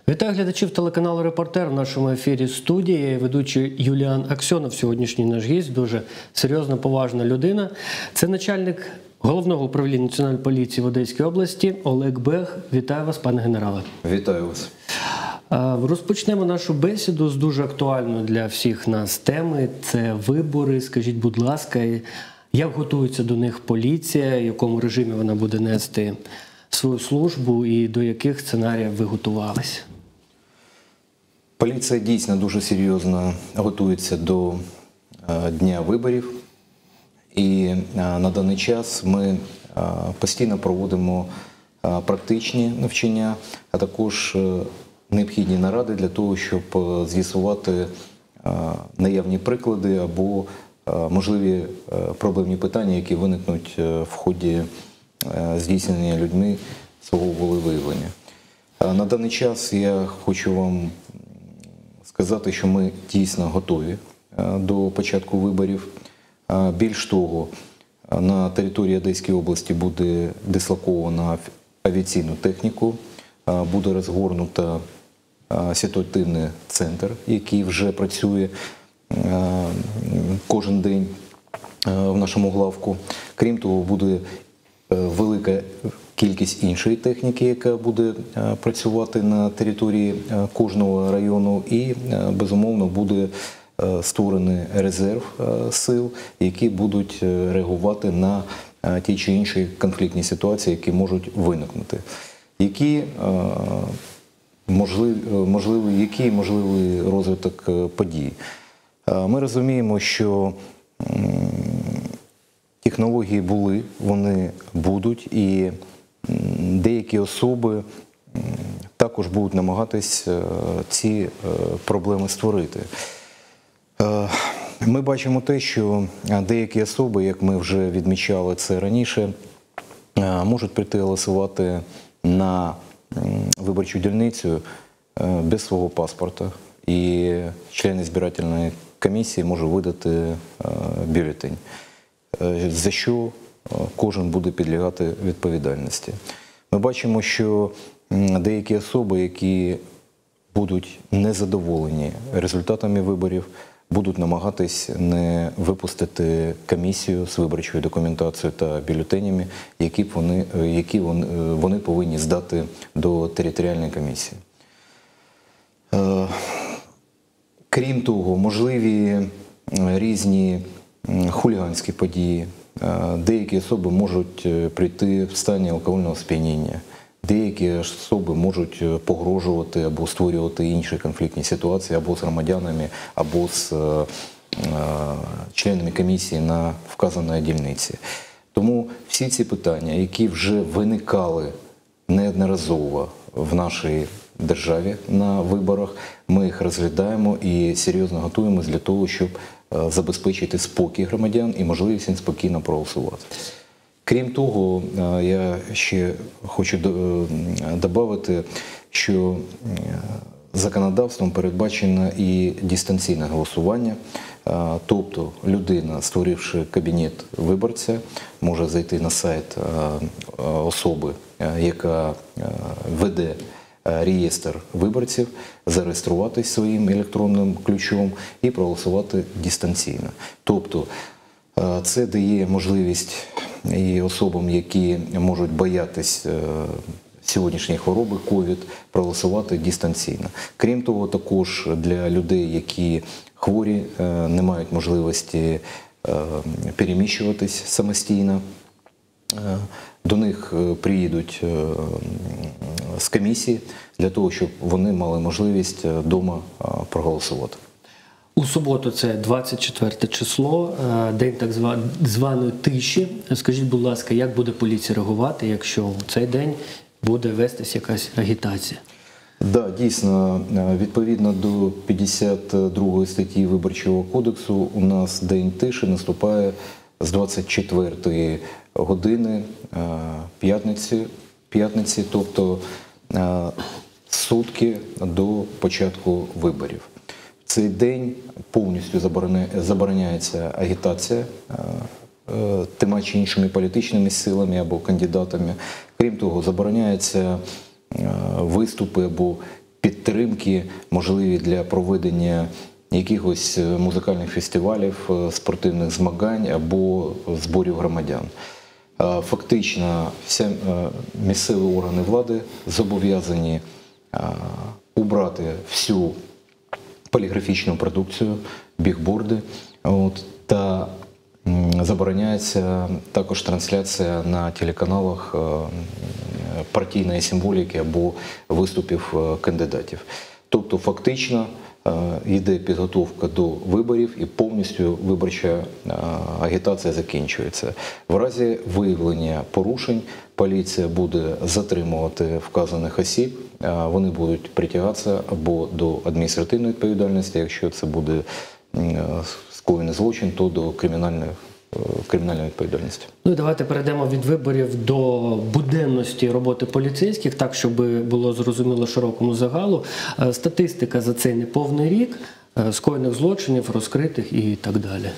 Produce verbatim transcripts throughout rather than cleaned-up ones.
Вітаю глядачів телеканалу «Репортер». В нашому ефірі студії я ведучий Юліан Аксьонов. Сьогоднішній наш гість, дуже серйозна, поважна людина. Це начальник Головного управління Національної поліції в Одеській області Олег Бех. Вітаю вас, пане генерале. Вітаю вас. Розпочнемо нашу бесіду з дуже актуальної для всіх нас теми. Це вибори. Скажіть, будь ласка, як готується до них поліція, в якому режимі вона буде нести свою службу і до яких сценаріїв ви готувалися? Поліція дійсно дуже серйозно готується до дня виборів. І на даний час ми постійно проводимо практичні навчання, а також необхідні наради для того, щоб з'ясувати наявні приклади або можливі проблемні питання, які виникнуть в ході здійснення людьми свого волевиявлення. На даний час я хочу вам сказати, що ми дійсно готові до початку виборів. Більш того, на території Одеської області буде дислокована авіаційну техніку, буде розгорнуто ситуативний центр, який вже працює кожен день в нашому главку. Крім того, буде велика кількість іншої техніки, яка буде працювати на території кожного району, і, безумовно, буде створений резерв сил, які будуть реагувати на ті чи інші конфліктні ситуації, які можуть виникнути. Які можливі, можливий, який можливий розвиток подій? Ми розуміємо, що технології були, вони будуть, і деякі особи також будуть намагатись ці проблеми створити. Ми бачимо те, що деякі особи, як ми вже відмічали це раніше, можуть прийти голосувати на виборчу дільницю без свого паспорта, і член збирательної комісії може видати бюлетень, за що кожен буде підлягати відповідальності. Ми бачимо, що деякі особи, які будуть незадоволені результатами виборів, будуть намагатись не випустити комісію з виборчою документацією та бюлетенями, які б вони, які вони, вони повинні здати до територіальної комісії. Крім того, можливі різні хуліганські події. Деякі особи можуть прийти в стані алкогольного сп'яніння. Деякі особи можуть погрожувати або створювати інші конфліктні ситуації або з громадянами, або з членами комісії на вказаної дільниці. Тому всі ці питання, які вже виникали неодноразово в нашій державі на виборах, ми їх розглядаємо і серйозно готуємося для того, щоб забезпечити спокій громадян і можливість їм спокійно проголосувати. Крім того, я ще хочу додати, що законодавством передбачено і дистанційне голосування. Тобто людина, створивши кабінет виборця, може зайти на сайт особи, яка веде реєстр виборців, зареєструватись своїм електронним ключом і проголосувати дистанційно. Тобто це дає можливість і особам, які можуть боятись сьогоднішньої хвороби ковід, проголосувати дистанційно. Крім того, також для людей, які хворі, не мають можливості переміщуватись самостійно, до них приїдуть з комісії для того, щоб вони мали можливість вдома проголосувати. У суботу це двадцять четверте число, день так званої тиші. Скажіть, будь ласка, як буде поліція реагувати, якщо в цей день буде вестись якась агітація? Так, да, дійсно, відповідно до п'ятдесят другої статті Виборчого кодексу, у нас день тиші наступає з двадцять четвертої години п'ятниці, п'ятниці, тобто сутки до початку виборів. В цей день повністю забороняється агітація тими чи іншими політичними силами або кандидатами. Крім того, забороняється виступи або підтримки, можливі для проведення якихось музикальних фестивалів, спортивних змагань або зборів громадян. Фактично, всі місцеві органи влади зобов'язані убрати всю поліграфічну продукцію, бігборди, от, та забороняється також трансляція на телеканалах партійної символіки або виступів кандидатів. Тобто фактично йде підготовка до виборів і повністю виборча агітація закінчується. В разі виявлення порушень поліція буде затримувати вказаних осіб, вони будуть притягатися або до адміністративної відповідальності, якщо це буде скоєний злочин, то до кримінальної кримінальної відповідальності. Ну і давайте перейдемо від виборів до буденності роботи поліцейських, так, щоб було зрозуміло широкому загалу. Статистика за цей неповний рік, скоєних злочинів, розкритих і так далі.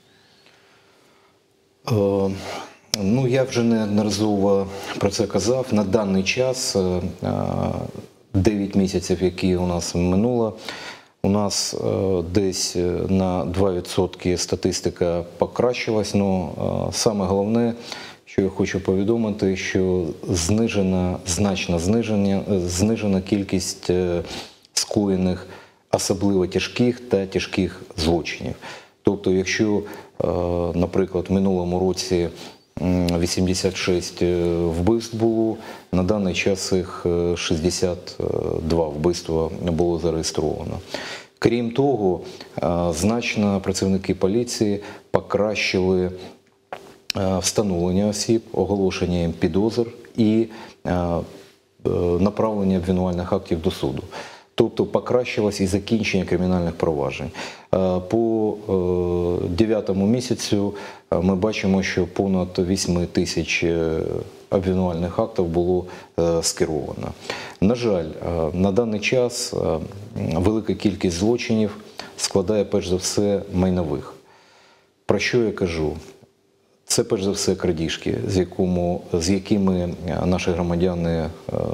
Е, ну, я вже неодноразово про це казав. На даний час, дев'ять місяців, які у нас минуло, у нас е, десь на два відсотки статистика покращилась, але саме головне, що я хочу повідомити, що знижена, значно знижена, знижена кількість скоєних особливо тяжких та тяжких злочинів. Тобто, якщо, е, наприклад, в минулому році вісімдесят шість вбивств було, на даний час їх шістдесят два вбивства було зареєстровано. Крім того, значно працівники поліції покращили встановлення осіб, оголошення їм підозр і направлення обвинувальних актів до суду. Тобто покращилось і закінчення кримінальних проваджень. По дев'ятому місяцю ми бачимо, що понад вісім тисяч обвинувальних актів було скеровано. На жаль, на даний час велика кількість злочинів складає перш за все майнових. Про що я кажу? Це перш за все крадіжки, з, якому, з якими наші громадяни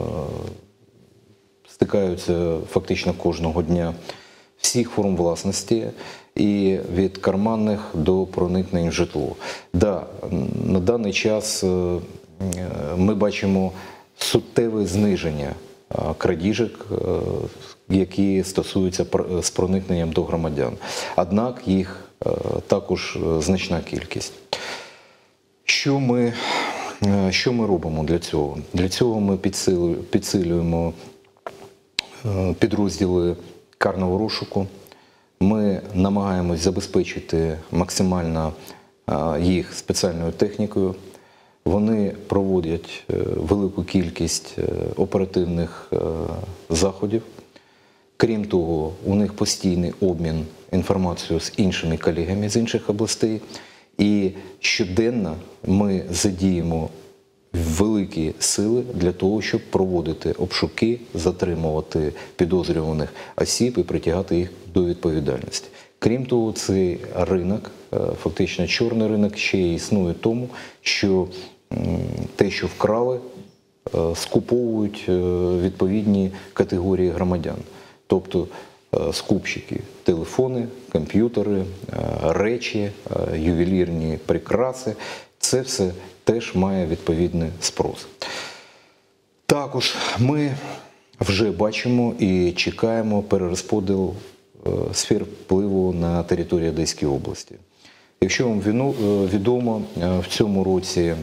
стикаються фактично кожного дня, всіх форм власності, і від карманних до проникнень в житло. Да, на даний час ми бачимо суттєве зниження крадіжок, які стосуються з проникненням до громадян. Однак їх також значна кількість. Що ми, що ми робимо для цього? Для цього ми підсилюємо підрозділи карного розшуку. Ми намагаємось забезпечити максимально їх спеціальною технікою. Вони проводять велику кількість оперативних заходів. Крім того, у них постійний обмін інформацією з іншими колегами з інших областей. І щоденно ми задіємо великі сили для того, щоб проводити обшуки, затримувати підозрюваних осіб і притягати їх до відповідальності. Крім того, цей ринок, фактично чорний ринок, ще існує тому, що те, що вкрали, скуповують відповідні категорії громадян. Тобто скупщики, телефони, комп'ютери, речі, ювелірні прикраси – це все теж має відповідний спрос. Також ми вже бачимо і чекаємо перерозподіл сфер впливу на території Одеської області. Якщо вам відомо, в цьому році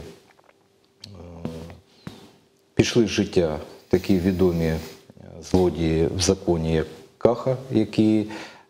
пішли з життя такі відомі злодії в законі, як Каха, який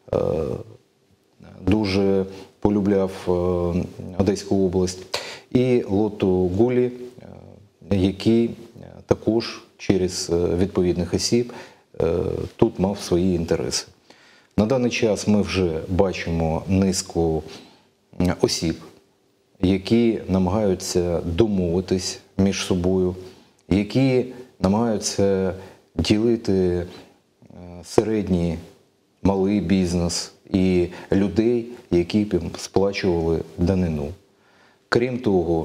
дуже полюбляв Одеську область, і Лото Гулі, який також через відповідних осіб тут мав свої інтереси. На даний час ми вже бачимо низку осіб, які намагаються домовитись між собою, які намагаються ділити середній, малий бізнес і людей, які б їм сплачували данину. Крім того,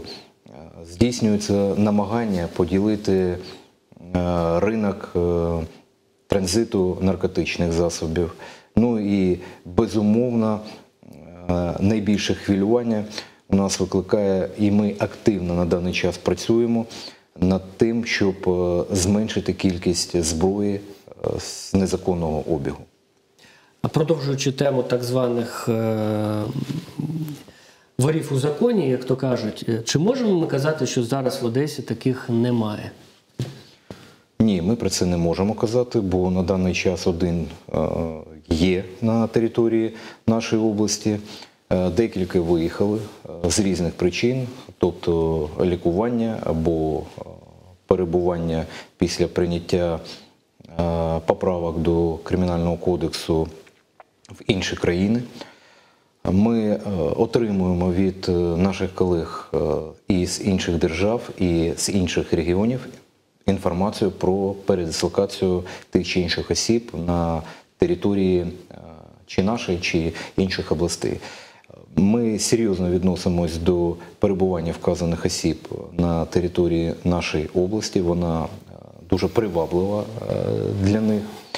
здійснюється намагання поділити ринок транзиту наркотичних засобів. Ну і, безумовно, найбільше хвилювання у нас викликає, і ми активно на даний час працюємо над тим, щоб зменшити кількість зброї з незаконного обігу. А продовжуючи тему так званих е ворів у законі, як то кажуть, чи можемо ми казати, що зараз в Одесі таких немає? Ні, ми про це не можемо казати, бо на даний час один е є на території нашої області. Декілька виїхали з різних причин, тобто лікування або перебування після прийняття поправок до Кримінального кодексу в інші країни. Ми отримуємо від наших колег із інших держав і з інших регіонів інформацію про передислокацію тих чи інших осіб на території чи нашої, чи інших областей. Ми серйозно відносимось до перебування вказаних осіб на території нашої області. Вона дуже приваблива для них.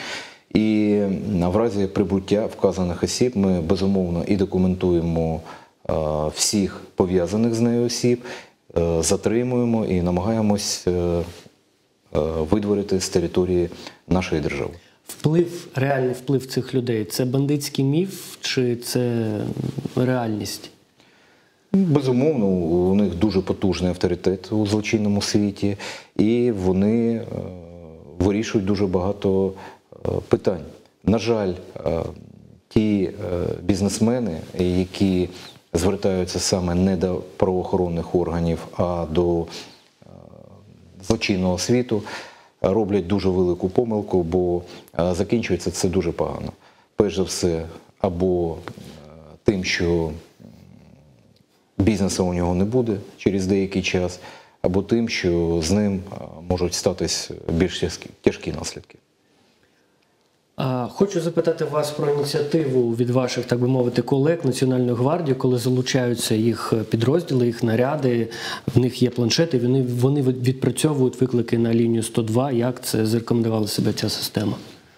І в разі прибуття вказаних осіб ми, безумовно, і документуємо всіх пов'язаних з нею осіб, затримуємо і намагаємось видворити з території нашої держави. Вплив, реальний вплив цих людей – це бандитський міф чи це реальність? Безумовно, у них дуже потужний авторитет у злочинному світі, і вони вирішують дуже багато питань. На жаль, ті бізнесмени, які звертаються саме не до правоохоронних органів, а до злочинного світу, роблять дуже велику помилку, бо закінчується це дуже погано. Перш за все, або тим, що бізнесу у нього не буде через деякий час, або тим, що з ним можуть статись більш тяжкі наслідки. Хочу запитати вас про ініціативу від ваших, так би мовити, колег Національної гвардії, коли залучаються їх підрозділи, їх наряди, в них є планшети, вони, вони відпрацьовують виклики на лінію сто два. Як це зарекомендувала себе ця система?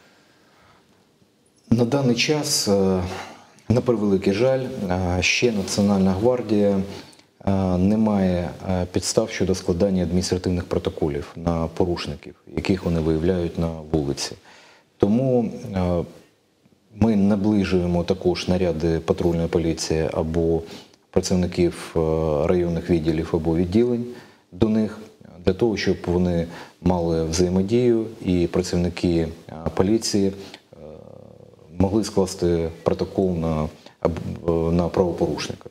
На даний час, на превеликий жаль, ще Національна гвардія не має підстав щодо складання адміністративних протоколів на порушників, яких вони виявляють на вулиці. Тому ми наближуємо також наряди патрульної поліції або працівників районних відділів або відділень до них, для того, щоб вони мали взаємодію і працівники поліції могли скласти протокол на, на правопорушника.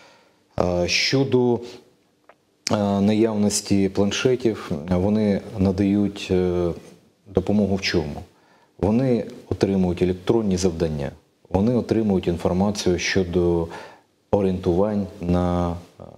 Щодо наявності планшетів, вони надають допомогу в чому? Вони отримують електронні завдання, вони отримують інформацію щодо орієнтувань на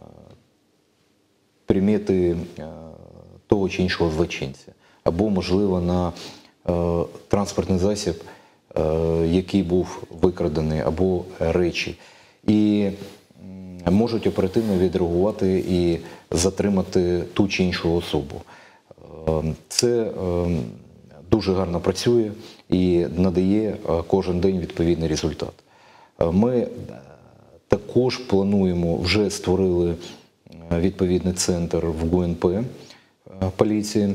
примети того чи іншого злочинця, або, можливо, на транспортний засіб, який був викрадений, або речі. І можуть оперативно відреагувати і затримати ту чи іншу особу. Це дуже гарно працює і надає кожен день відповідний результат. Ми також плануємо, вже створили відповідний центр в ГУНП поліції.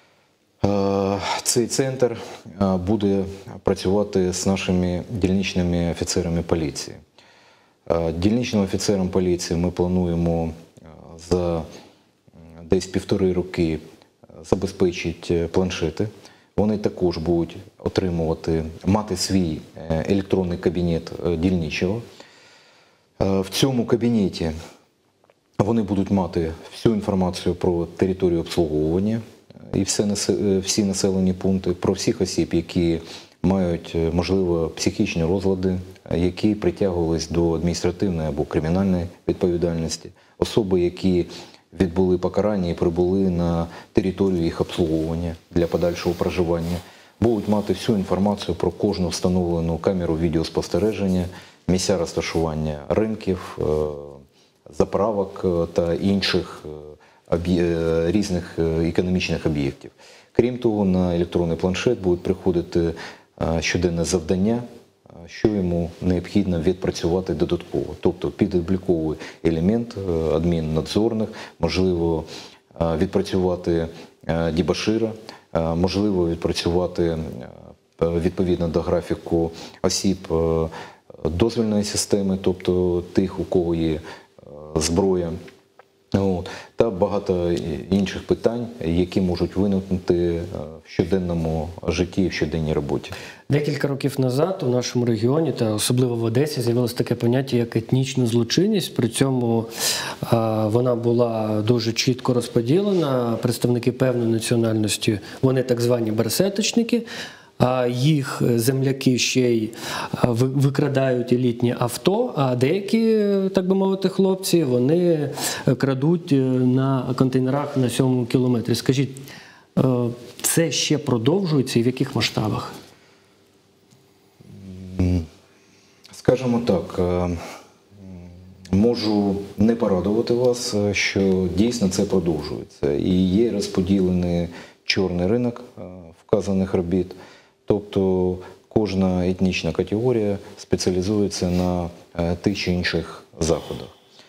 Цей центр буде працювати з нашими дільничними офіцерами поліції. Дільничним офіцерам поліції ми плануємо за десь півтори роки забезпечити планшети. Вони також будуть отримувати, мати свій електронний кабінет дільничого. В цьому кабінеті вони будуть мати всю інформацію про територію обслуговування і всі населені пункти, про всіх осіб, які мають, можливо, психічні розлади, які притягувались до адміністративної або кримінальної відповідальності, особи, які відбули покарання і прибули на територію їх обслуговування для подальшого проживання, будуть мати всю інформацію про кожну встановлену камеру відеоспостереження, місця розташування ринків, заправок та інших об'є- різних економічних об'єктів. Крім того, на електронний планшет будуть приходити щоденне завдання, що йому необхідно відпрацювати додатково. Тобто підобліковий елемент адміннадзорних, можливо, відпрацювати дебошира, можливо, відпрацювати відповідно до графіку осіб дозвільної системи, тобто тих, у кого є зброя. От. Та багато інших питань, які можуть виникнути в щоденному житті і в щоденній роботі. Декілька років назад у нашому регіоні, та особливо в Одесі, з'явилось таке поняття, як етнічна злочинність. При цьому а, вона була дуже чітко розподілена. Представники певної національності, вони так звані берсеточники, а їх земляки ще й викрадають елітні авто, а деякі, так би мовити, хлопці, вони крадуть на контейнерах на сьомому кілометрі. Скажіть, це ще продовжується і в яких масштабах? Скажімо так, можу не порадувати вас, що дійсно це продовжується. І є розподілений чорний ринок вказаних робіт. Тобто кожна етнічна категорія спеціалізується на тих чи інших заходах.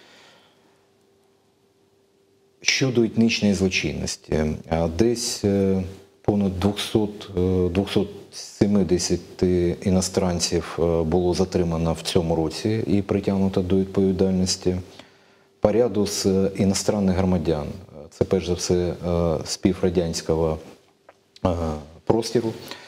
Щодо етнічної злочинності, десь понад двісті сімдесят іностранців було затримано в цьому році і притягнуто до відповідальності. По ряду з іностранних громадян, це перш за все з піврадянського простору,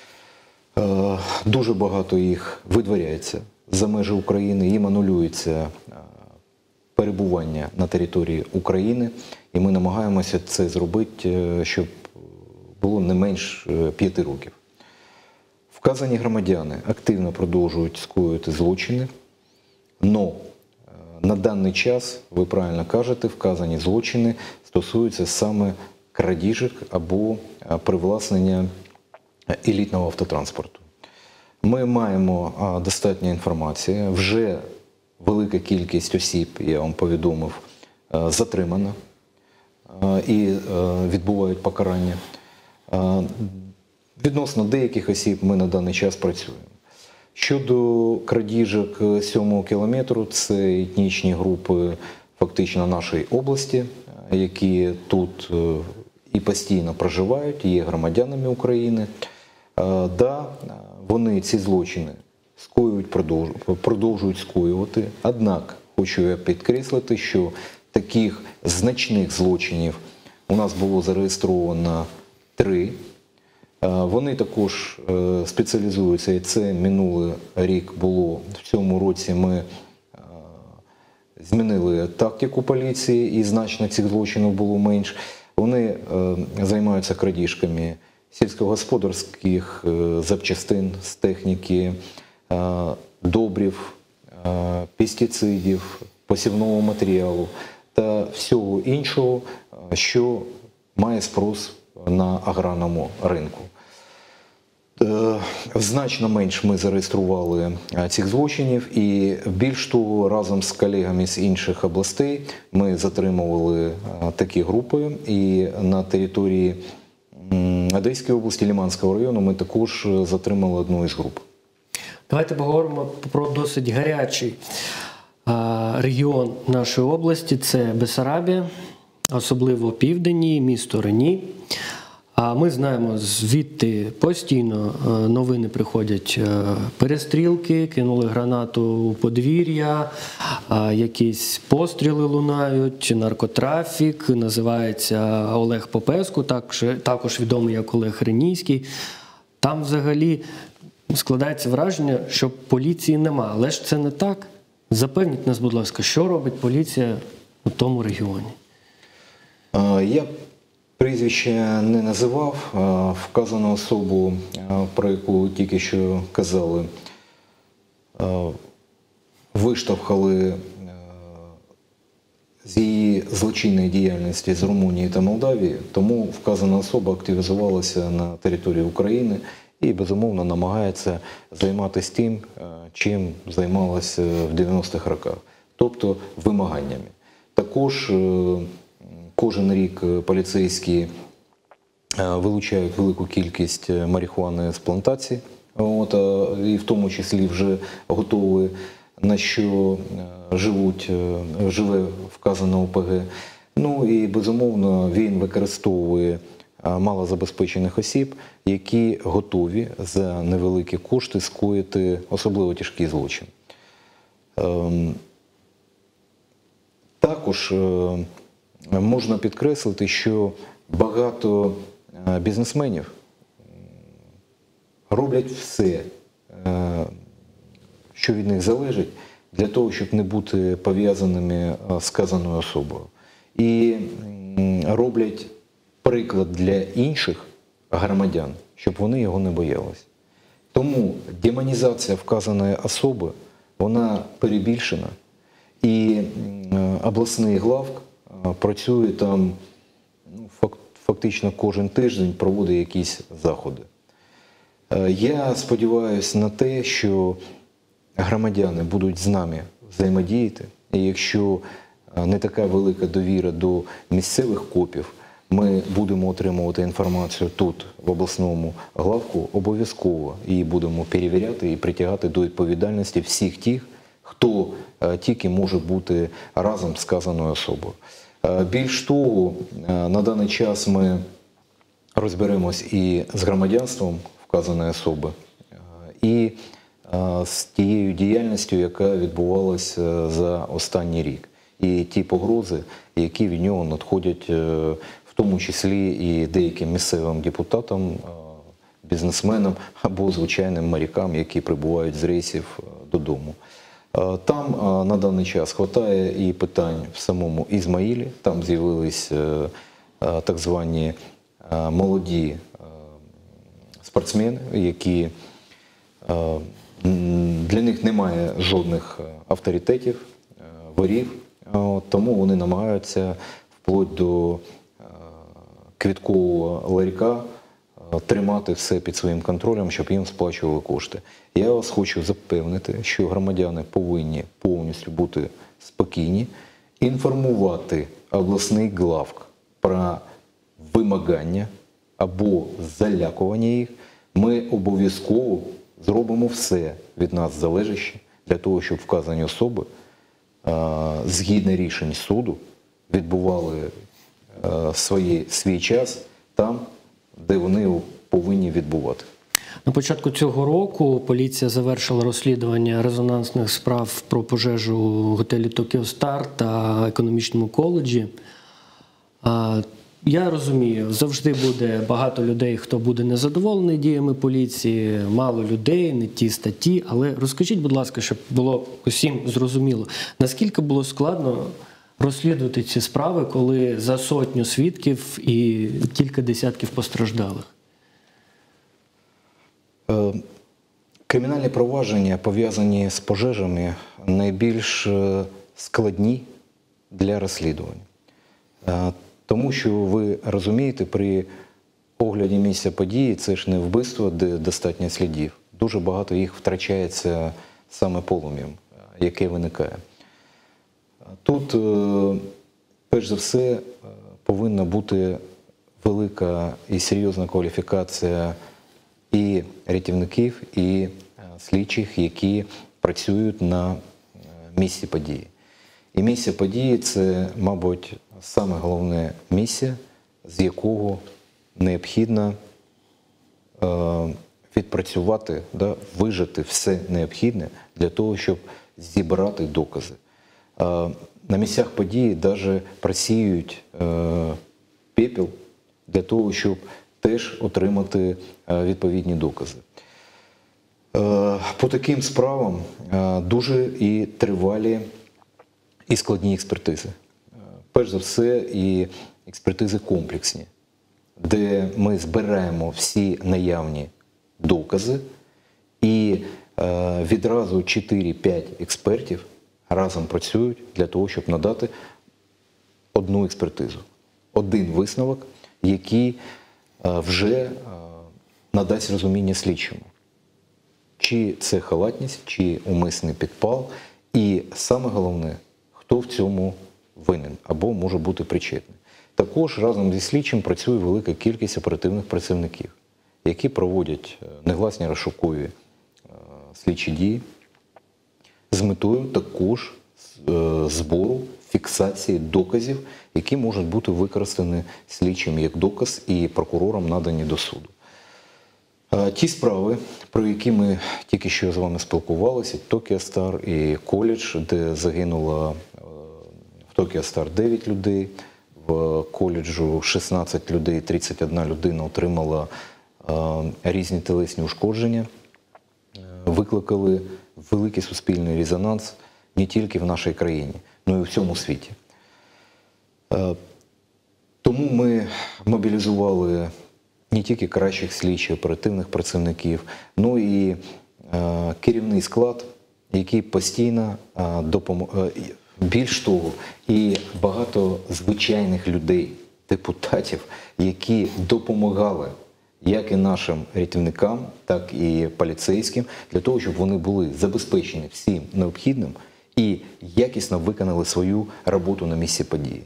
дуже багато їх видворяється за межі України, їм анулюється перебування на території України, і ми намагаємося це зробити, щоб було не менш п'яти років. Вказані громадяни активно продовжують скоювати злочини, але на даний час, ви правильно кажете, вказані злочини стосуються саме крадіжок або привласнення елітного автотранспорту. Ми маємо достатньо інформації, вже велика кількість осіб, я вам повідомив, затримана і відбувають покарання. Відносно деяких осіб ми на даний час працюємо. Щодо крадіжок сьомого кілометру, це етнічні групи фактично нашої області, які тут і постійно проживають, є громадянами України. Да, вони ці злочини скоюють, продовжують скоювати. Однак, хочу я підкреслити, що таких значних злочинів у нас було зареєстровано три. Вони також спеціалізуються, і це минулий рік було. В цьому році ми змінили тактику поліції, і значно цих злочинів було менш. Вони займаються крадіжками сільськогосподарських запчастин з техніки, добрив, пестицидів, посівного матеріалу та всього іншого, що має спрос на аграрному ринку. Значно менш ми зареєстрували цих злочинів, і більш того, разом з колегами з інших областей ми затримували такі групи, і на території Одеської області, Лиманського району ми також затримали одну із груп. Давайте поговоримо про досить гарячий регіон нашої області – це Бессарабія, особливо південні, місто Рені. А ми знаємо, звідти постійно новини приходять: перестрілки, кинули гранату у подвір'я, якісь постріли лунають, наркотрафік, називається Олег Попеску, також відомий як Олег Ренійський. Там взагалі складається враження, що поліції нема. Але ж це не так. Запевніть нас, будь ласка, що робить поліція у тому регіоні? Я прізвище не називав. Вказану особу, про яку тільки що казали, виштовхали з її злочинної діяльності з Румунії та Молдавії, тому вказана особа активізувалася на території України і, безумовно, намагається займатися тим, чим займалася в дев'яностих роках, тобто вимаганнями. Також кожен рік поліцейські вилучають велику кількість марихуани з плантацій, от, і в тому числі вже готові, на що живуть, живе вказана О Пе Ге. Ну і, безумовно, він використовує малозабезпечених осіб, які готові за невеликі кошти скоїти особливо тяжкий злочин. Також можна підкреслити, що багато бізнесменів роблять все, що від них залежить, для того, щоб не бути пов'язаними з сказаною особою. І роблять приклад для інших громадян, щоб вони його не боялись. Тому демонізація вказаної особи, вона перебільшена. І обласний главк працює там ну, фактично кожен тиждень, проводить якісь заходи. Я сподіваюся на те, що громадяни будуть з нами взаємодіяти, і якщо не така велика довіра до місцевих копів, ми будемо отримувати інформацію тут, в обласному главку, обов'язково її будемо перевіряти і притягати до відповідальності всіх тих, хто тільки може бути разом з сказаною особою. Більш того, на даний час ми розберемось і з громадянством вказаної особи, і з тією діяльністю, яка відбувалася за останній рік. І ті погрози, які від нього надходять, в тому числі і деяким місцевим депутатам, бізнесменам або звичайним морякам, які прибувають з рейсів додому. Там на даний час вистачає і питань в самому Ізмаїлі, там з'явились так звані молоді спортсмени, які для них немає жодних авторитетів, ворів, тому вони намагаються вплоть до квіткового ларька тримати все під своїм контролем, щоб їм сплачували кошти. Я вас хочу запевнити, що громадяни повинні повністю бути спокійні, інформувати обласний главк про вимагання або залякування їх. Ми обов'язково зробимо все від нас залежаще для того, щоб вказані особи згідно рішень суду відбували свої, свій час там, де вони його повинні відбувати. На початку цього року поліція завершила розслідування резонансних справ про пожежу в готелі Tokyo Star та економічному коледжі. Я розумію, завжди буде багато людей, хто буде незадоволений діями поліції, мало людей, не ті статті. Але розкажіть, будь ласка, щоб було усім зрозуміло, наскільки було складно розслідувати ці справи, коли за сотню свідків і кілька десятків постраждалих? Кримінальні провадження, пов'язані з пожежами, найбільш складні для розслідування. Тому що, ви розумієте, при огляді місця події це ж не вбивство, де достатньо слідів. Дуже багато їх втрачається саме полум'ям, яке виникає. Тут, перш за все, повинна бути велика і серйозна кваліфікація і рятівників, і слідчих, які працюють на місці події. І місце події – це, мабуть, саме головне місце, з якого необхідно е, відпрацювати, да, вижити все необхідне для того, щоб зібрати докази. Е, на місцях події навіть просіюють е, пепел для того, щоб теж отримати е, відповідні докази. Е, по таким справам е, дуже і тривалі і складні експертизи. Перш за все, і експертизи комплексні, де ми збираємо всі наявні докази і е, відразу чотири-п'ять експертів разом працюють для того, щоб надати одну експертизу, один висновок, який е, вже е, надасть розуміння слідчому. Чи це халатність, чи умисний підпал, і саме головне, хто в цьому винен або може бути причетний. Також разом зі слідчим працює велика кількість оперативних працівників, які проводять негласні розшукові слідчі дії з метою також збору, фіксації доказів, які можуть бути використані слідчим як доказ і прокурором надані до суду. Ті справи, про які ми тільки що з вами спілкувалися, Токіо Стар і коледж, де загинуло в Токіо Стар дев'ять людей, в коледжу шістнадцять людей, тридцять одна людина отримала різні тілесні ушкодження, викликали великий суспільний резонанс не тільки в нашій країні, але й у всьому світі. Тому ми мобілізували не тільки кращих слідчих, оперативних працівників, але і керівний склад, який постійно допомагає. Більш того, і багато звичайних людей, депутатів, які допомагали як і нашим рятівникам, так і поліцейським, для того, щоб вони були забезпечені всім необхідним і якісно виконали свою роботу на місці події.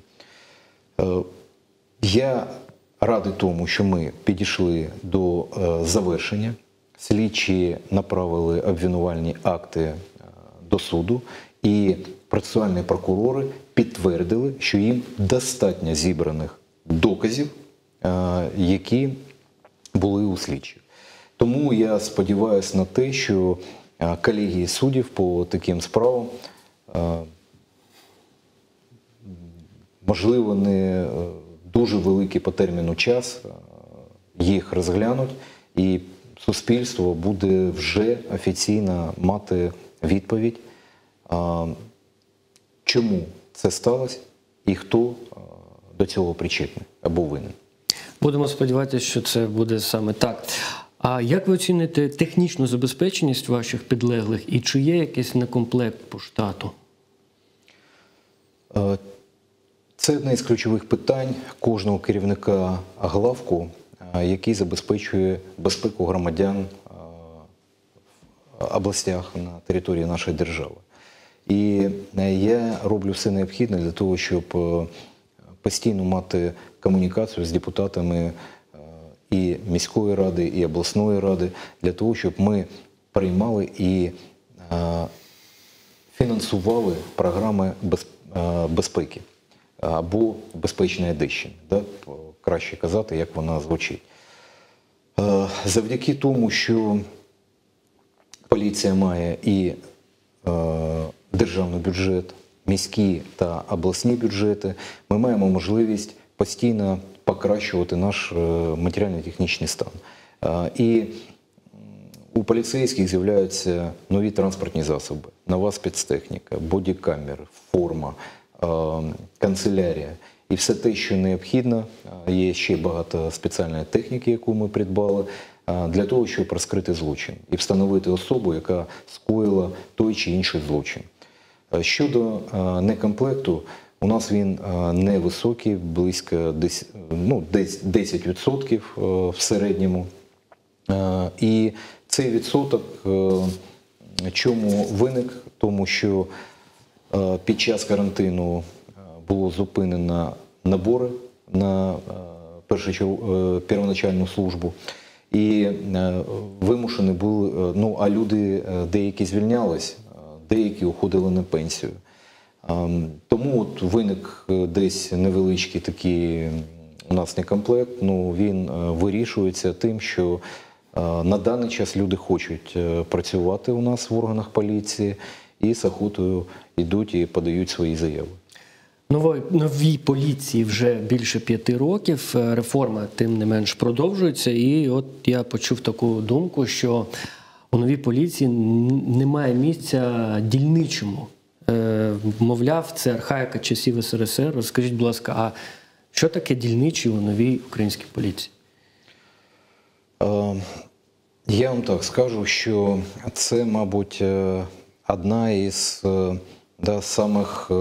Я радий тому, що ми підійшли до завершення. Слідчі направили обвинувальні акти до суду, і процесуальні прокурори підтвердили, що їм достатньо зібраних доказів, які були у слідчих. Тому я сподіваюся на те, що колегії суддів по таким справам, можливо, не дуже великий по терміну час, їх розглянуть, і суспільство буде вже офіційно мати відповідь, чому це сталося і хто до цього причетний або винен. Будемо сподіватися, що це буде саме так. А як ви оціните технічну забезпеченість ваших підлеглих і чи є якийсь некомплект по штату? Це одне із ключових питань кожного керівника главку, який забезпечує безпеку громадян в областях на території нашої держави. І я роблю все необхідне для того, щоб постійно мати комунікацію з депутатами і міської ради, і обласної ради, для того, щоб ми приймали і фінансували програми безпеки або безпечної Одещини, да? Краще казати, як вона звучить. Завдяки тому, що поліція має і державний бюджет, міські та обласні бюджети, ми маємо можливість постійно покращувати наш матеріально-технічний стан. І у поліцейських з'являються нові транспортні засоби, нова спецтехніка, бодікамери, форма, канцелярія. І все те, що необхідно, є ще багато спеціальної техніки, яку ми придбали, для того, щоб розкрити злочин і встановити особу, яка скоїла той чи інший злочин. Щодо некомплекту, у нас він невисокий, близько ну, десь десять відсотків в середньому. І цей відсоток чому виник? Тому що під час карантину було зупинено набори на первоначальну службу. І вимушені були, ну, а люди деякі звільнялись, деякі уходили на пенсію. Тому от виник десь невеличкий такий у нас некомплект, ну, він вирішується тим, що на даний час люди хочуть працювати у нас в органах поліції і з охотою йдуть і подають свої заяви. Нової, новій поліції вже більше п'яти років, реформа тим не менш продовжується, і от я почув таку думку, що у новій поліції немає місця дільничому. Е, мовляв, це архаїка часів ес ер ес ер. Розкажіть, будь ласка, а що таке дільничий у новій українській поліції? Е, я вам так скажу, що це, мабуть, одна із да, самих...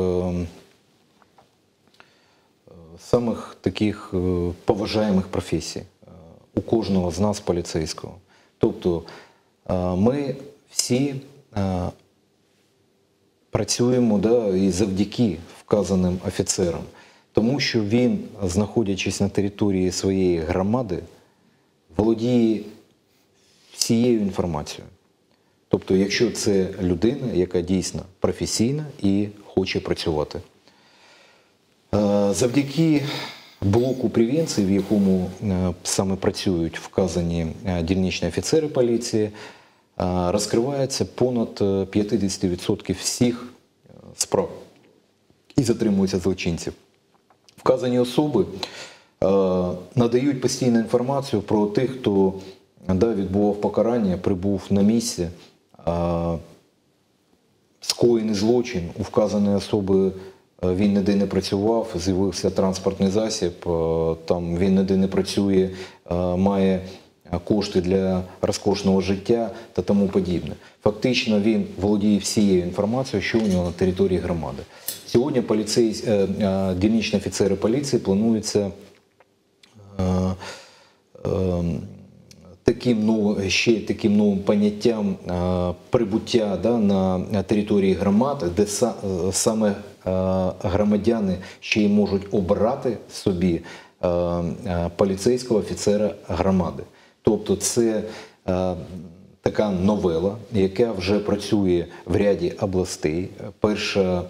самих таких поважаємих професій у кожного з нас поліцейського. Тобто ми всі працюємо, да, і завдяки вказаним офіцерам. Тому що він, знаходячись на території своєї громади, володіє всією інформацією. Тобто, якщо це людина, яка дійсно професійна і хоче працювати. Завдяки блоку превенції, в якому саме працюють вказані дільничні офіцери поліції, розкривається понад п'ятдесят відсотків всіх справ і затримуються злочинців. Вказані особи надають постійну інформацію про тих, хто да, відбував покарання, прибув на місце, скоєний злочин, у вказаної особи він ніде не працював, з'явився транспортний засіб, там він ніде не працює, має кошти для розкошного життя та тому подібне. Фактично він володіє всією інформацією, що у нього на території громади. Сьогодні поліцей, дільничні офіцери поліції плануються таким новим, ще таким новим поняттям прибуття да, на території громади, де саме громадяни ще й можуть обрати собі поліцейського офіцера громади. Тобто це така новела, яка вже працює в ряді областей. Перша,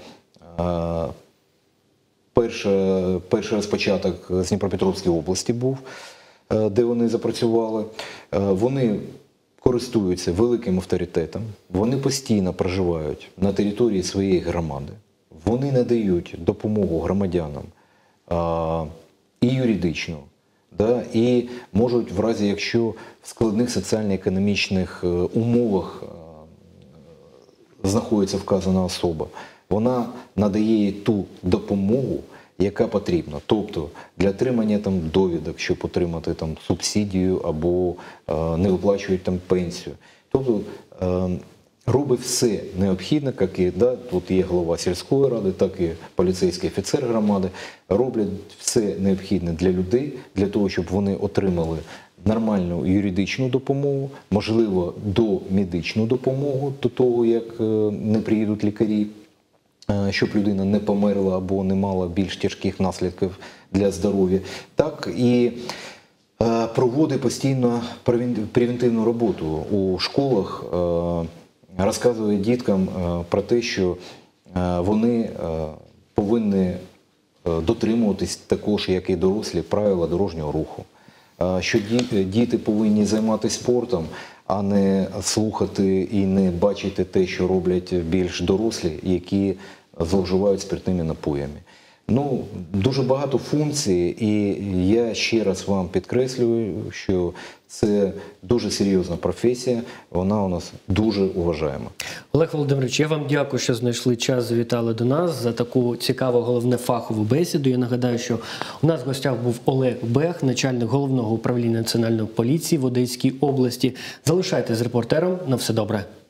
перша, перший розпочаток з Дніпропетровської області був, де вони запрацювали. Вони користуються великим авторитетом, вони постійно проживають на території своєї громади, вони надають допомогу громадянам і юридичну, да, і можуть в разі, якщо в складних соціально-економічних умовах знаходиться вказана особа, вона надає їй ту допомогу, яка потрібна. Тобто для отримання там довідок, щоб отримати там субсидію або е, не виплачують там пенсію. Тобто е, робить все необхідне, як і да, тут є голова сільської ради, так і поліцейський офіцер громади, роблять все необхідне для людей, для того, щоб вони отримали нормальну юридичну допомогу, можливо, домедичну допомогу до того, як е, не приїдуть лікарі, щоб людина не померла або не мала більш тяжких наслідків для здоров'я, так і проводить постійно превентивну роботу у школах, розказує діткам про те, що вони повинні дотримуватись також, як і дорослі, правила дорожнього руху, що діти повинні займатися спортом, а не слухати і не бачити те, що роблять більш дорослі, які зловживають спиртними напоями. Ну, дуже багато функцій, і я ще раз вам підкреслюю, що це дуже серйозна професія, вона у нас дуже уважаема. Олег Володимирович, я вам дякую, що знайшли час, завітали до нас за таку цікаву, головне, фахову бесіду. Я нагадаю, що у нас в гостях був Олег Бех, начальник Головного управління Національної поліції в Одеській області. Залишайтесь з репортером. На все добре.